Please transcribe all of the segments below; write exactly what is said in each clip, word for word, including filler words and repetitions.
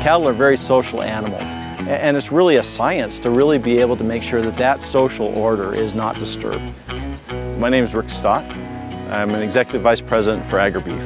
Cattle are very social animals, and it's really a science to really be able to make sure that that social order is not disturbed. My name is Rick Stott. I'm an Executive Vice President for Agri-Beef.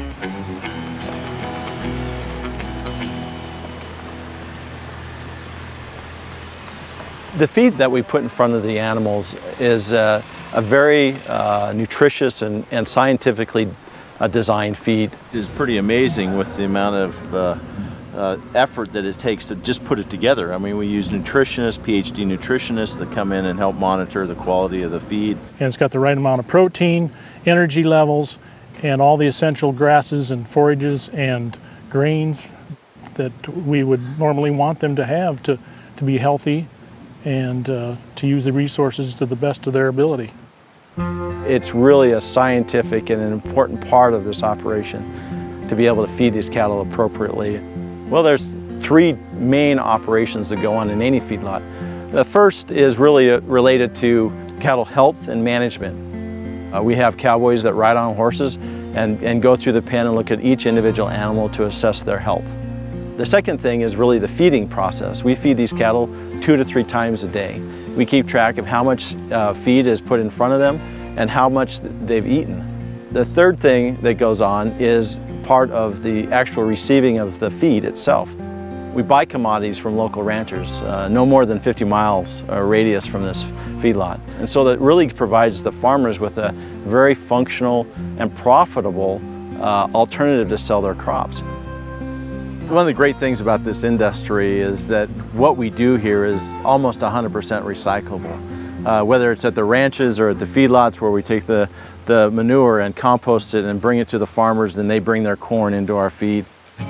The feed that we put in front of the animals is uh, a very uh, nutritious and, and scientifically uh, designed feed. It's pretty amazing with the amount of uh, uh, effort that it takes to just put it together. I mean, we use nutritionists, PhD nutritionists that come in and help monitor the quality of the feed. And it's got the right amount of protein, energy levels, and all the essential grasses and forages and grains that we would normally want them to have to, to be healthy and uh, to use the resources to the best of their ability. It's really a scientific and an important part of this operation to be able to feed these cattle appropriately. Well, there's three main operations that go on in any feedlot. The first is really related to cattle health and management. Uh, we have cowboys that ride on horses and, and go through the pen and look at each individual animal to assess their health. The second thing is really the feeding process. We feed these cattle two to three times a day. We keep track of how much uh, feed is put in front of them and how much they've eaten. The third thing that goes on is part of the actual receiving of the feed itself. We buy commodities from local ranchers, uh, no more than fifty miles uh, radius from this feedlot. And so that really provides the farmers with a very functional and profitable uh, alternative to sell their crops. One of the great things about this industry is that what we do here is almost one hundred percent recyclable. Uh, whether it's at the ranches or at the feedlots where we take the, the manure and compost it and bring it to the farmers, then they bring their corn into our feed.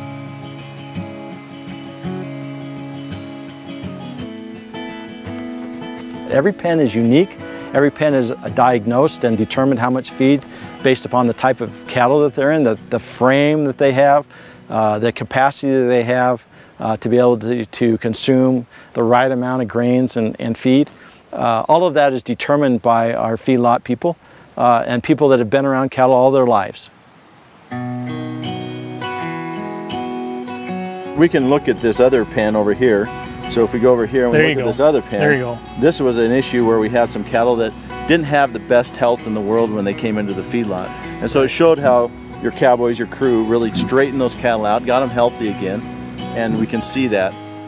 Every pen is unique. Every pen is diagnosed and determined how much feed based upon the type of cattle that they're in, the, the frame that they have, Uh, the capacity that they have uh, to be able to, to consume the right amount of grains and, and feed. Uh, all of that is determined by our feedlot people uh, and people that have been around cattle all their lives. We can look at this other pen over here. So if we go over here and we there look you at go. this other pen, there you go. This was an issue where we had some cattle that didn't have the best health in the world when they came into the feedlot. And so it showed how your cowboys, your crew, really straightened those cattle out, got them healthy again, and we can see that.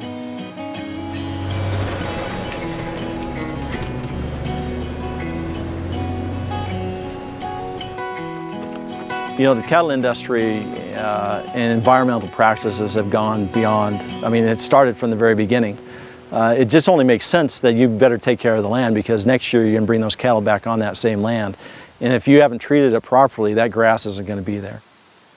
You know, the cattle industry uh, and environmental practices have gone beyond, I mean, it started from the very beginning. Uh, it just only makes sense that you better take care of the land, because next year you're going to bring those cattle back on that same land. And if you haven't treated it properly, that grass isn't going to be there.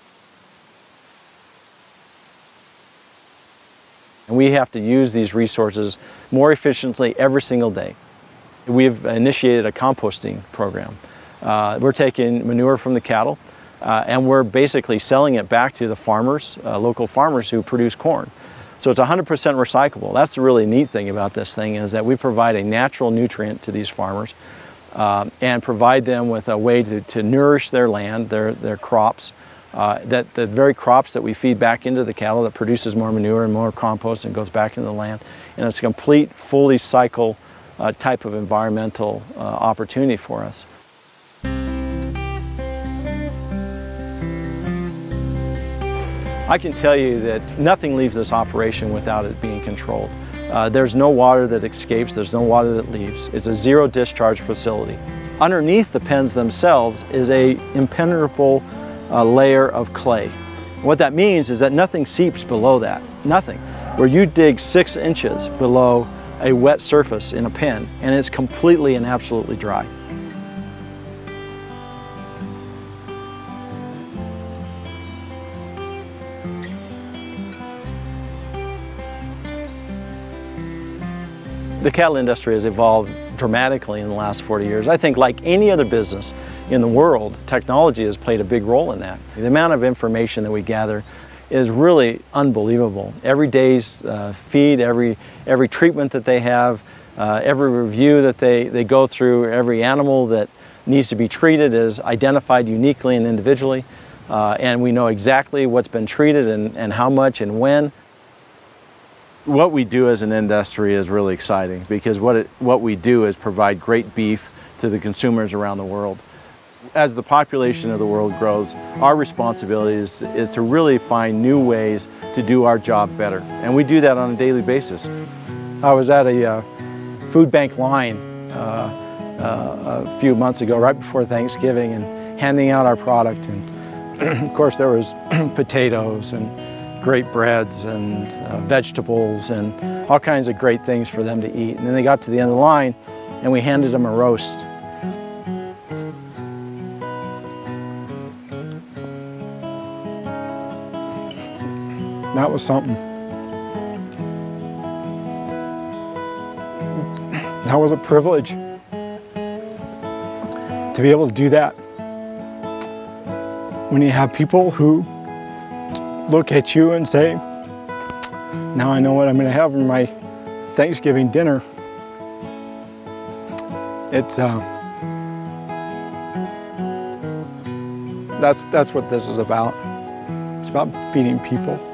And we have to use these resources more efficiently every single day. We've initiated a composting program. Uh, we're taking manure from the cattle uh, and we're basically selling it back to the farmers, uh, local farmers who produce corn. So it's one hundred percent recyclable. That's the really neat thing about this thing, is that we provide a natural nutrient to these farmers uh, and provide them with a way to, to nourish their land, their, their crops. Uh, that the very crops that we feed back into the cattle that produces more manure and more compost and goes back into the land. And it's a complete, fully cycle uh, type of environmental uh, opportunity for us. I can tell you that nothing leaves this operation without it being controlled. Uh, there's no water that escapes, there's no water that leaves. It's a zero discharge facility. Underneath the pens themselves is a impenetrable uh, layer of clay. What that means is that nothing seeps below that, nothing. Where you dig six inches below a wet surface in a pen, and it's completely and absolutely dry. The cattle industry has evolved dramatically in the last forty years. I think, like any other business in the world, technology has played a big role in that. The amount of information that we gather is really unbelievable. Every day's uh, feed, every, every treatment that they have, uh, every review that they, they go through, every animal that needs to be treated is identified uniquely and individually. Uh, and we know exactly what's been treated and, and how much and when. what we do as an industry is really exciting, because what, it, what we do is provide great beef to the consumers around the world. As the population of the world grows, our responsibility is, is to really find new ways to do our job better. And we do that on a daily basis. I was at a uh, food bank line uh, uh, a few months ago, right before Thanksgiving, and handing out our product. And of course there was potatoes and great breads and uh, vegetables and all kinds of great things for them to eat. And then they got to the end of the line and we handed them a roast. That was something. That was a privilege to be able to do that. When you have people who look at you and say, now I know what I'm going to have for my Thanksgiving dinner. It's uh, that's that's what this is about. It's about feeding people.